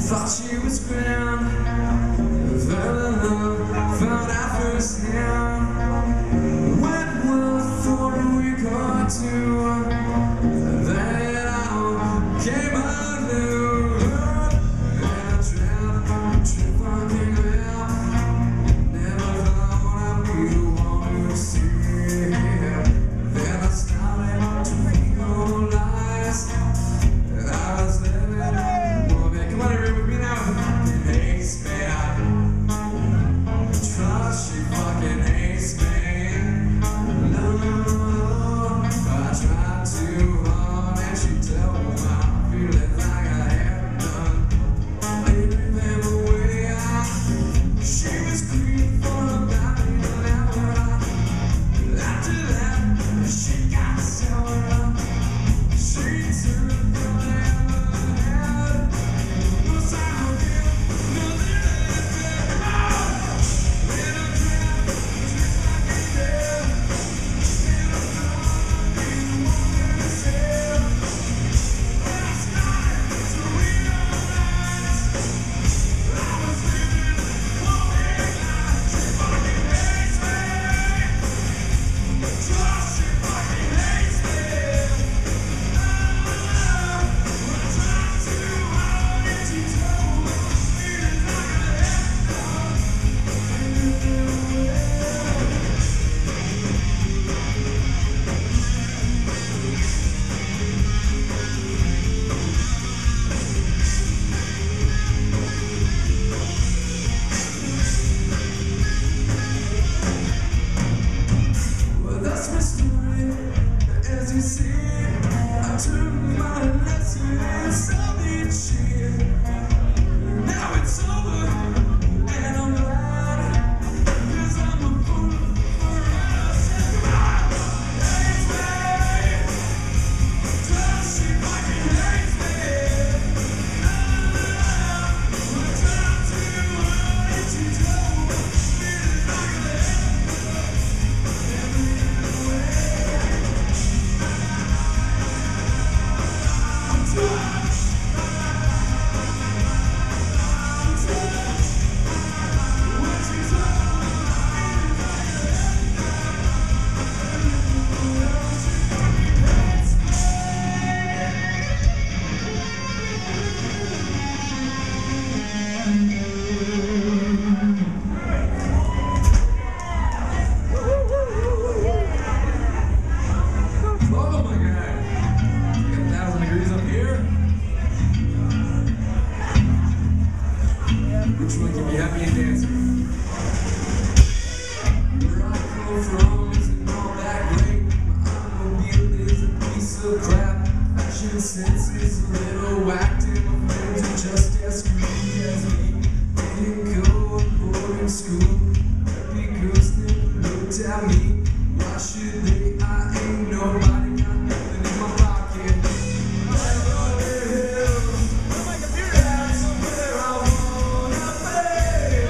Thought she was grand, fell in love, found out firsthand. Went well for a week or two, then it all came undone. And I dreamt fucking well, never thought I'd be the one to see. Then I started to realize that I was living. Come on, everyone, with me now. Hates me. Trust she fucking hates me. No, I tried too hard and she told me my feelings like I had done. Leaving them away. She was green for a body, but after that, she got sour. She took the land of the head. As you see, I took my lessons of each year. Now it's over, and I'm glad, 'cause I'm a fool for us. Hates me, does she fucking hates me? I tried to hide it, she told me it's not gonna which one can be happy and dancing? Where I come from isn't all that great. My automobile is a piece of crap. Fashion sense is a little whacked, and my friends are just as screwed as me. Didn't go to boarding school because they looked at me. Why should they? I ain't nobody, got nothing in my pocket. That's somewhere I wanna be.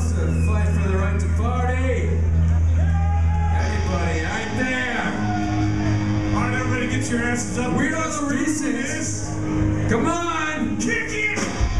wants to fight for the right to party? Anybody out there? Alright, everybody get your asses up. We are the Reasons. Come on! Kick it!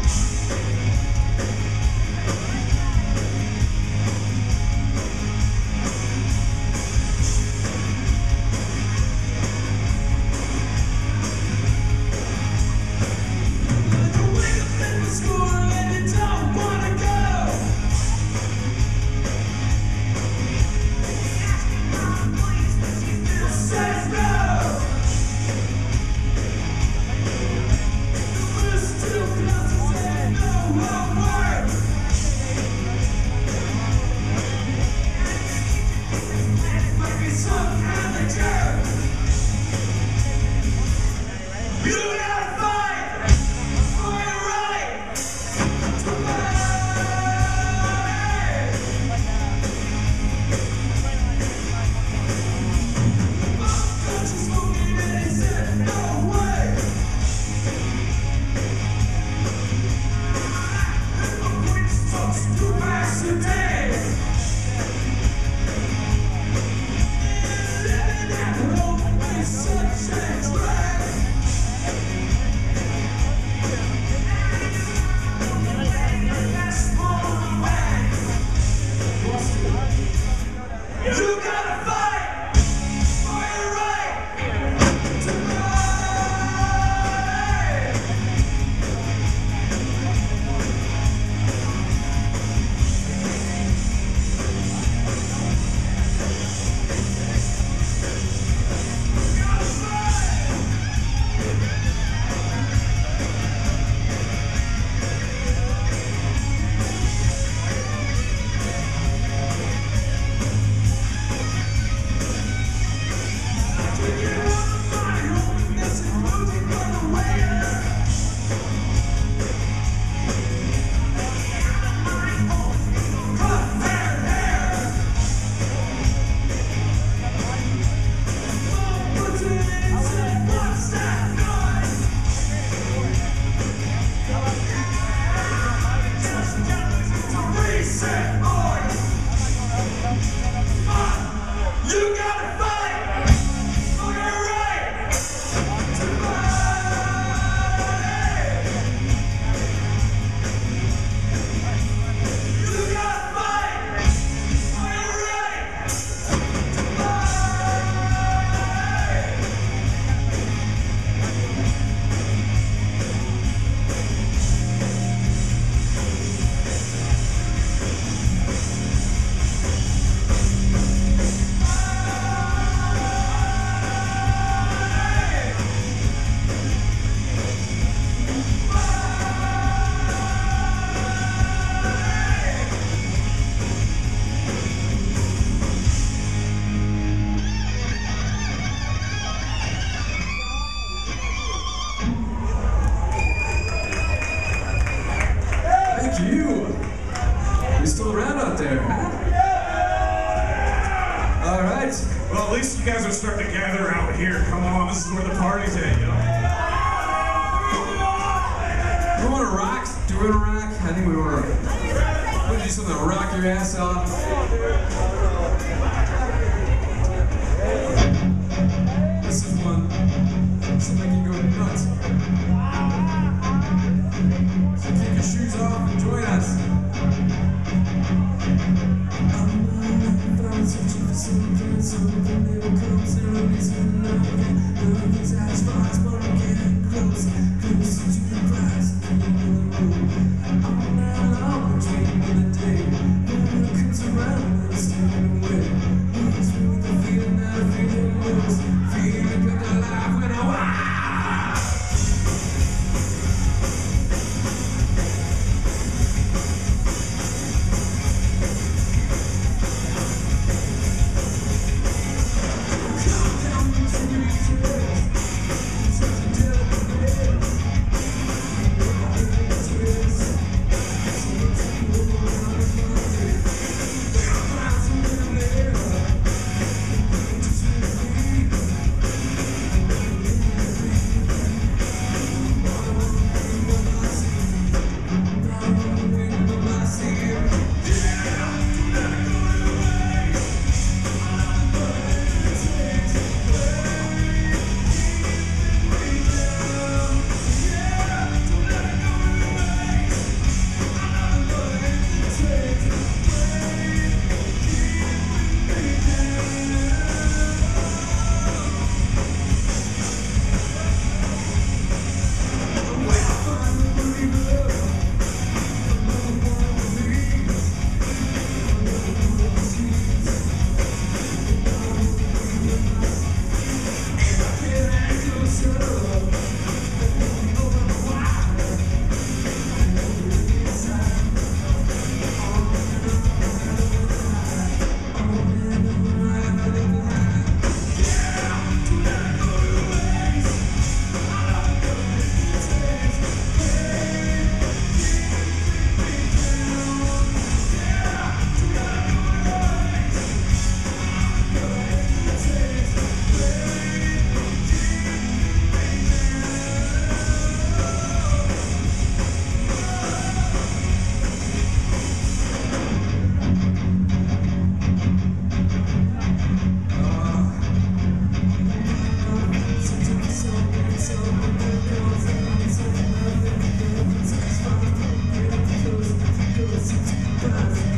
You still around out there, huh? All right. Well, at least you guys are starting to gather out here. Come on, this is where the party's at, you know? We want to rock? Do we want to rock? I think we want to do something to rock your ass off. This is one. Something you go nuts. So take your shoes off and join us. Searching for something never comes. There are reasons nothing satisfies, but I'm getting close to the prize. I'm not alone, dreaming in the day. No one comes around and it's taken away. It's with the feeling that I feel it most. Feeling like alive when I walk. love.